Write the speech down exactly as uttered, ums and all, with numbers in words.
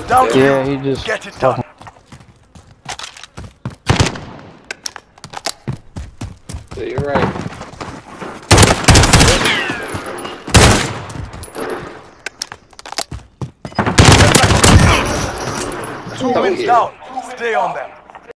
Down to Yeah, you. he just Get it done. Yeah, you're right. Two wins down. Stay on them.